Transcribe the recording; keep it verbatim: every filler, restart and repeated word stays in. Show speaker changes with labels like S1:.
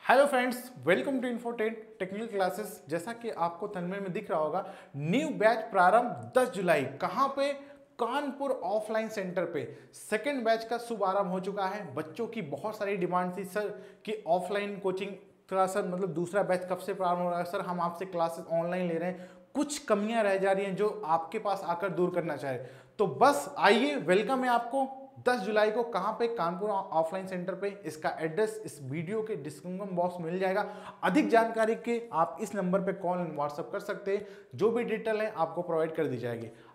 S1: Hello friends, welcome to Infotech technical classes. जैसा कि आपको तन्मय में दिख रहा होगा, न्यू बैच प्रारंभ दस जुलाई। कहां पे? कानपुर ऑफलाइन सेंटर पे सेकंड बैच का शुभारंभ हो चुका है। बच्चों की बहुत सारी डिमांड थी सर कि ऑफलाइन कोचिंग क्लास मतलब दूसरा बैच कब से प्रारंभ हो रहा है। सर हम आपसे क्लासेस ऑनलाइन ले रहे हैं, कुछ कमियां रह जा रही हैं जो आपके पास आकर दूर करना चाहे तो बस आइए, वेलकम है आपको। दस जुलाई को कहां पे? कानपुर ऑफलाइन सेंटर पे। इसका एड्रेस इस वीडियो के डिस्क्रिप्शन बॉक्स में मिल जाएगा। अधिक जानकारी के आप इस नंबर पे कॉल एंड व्हाट्सएप कर सकते हैं, जो भी डिटेल है आपको प्रोवाइड कर दी जाएगी।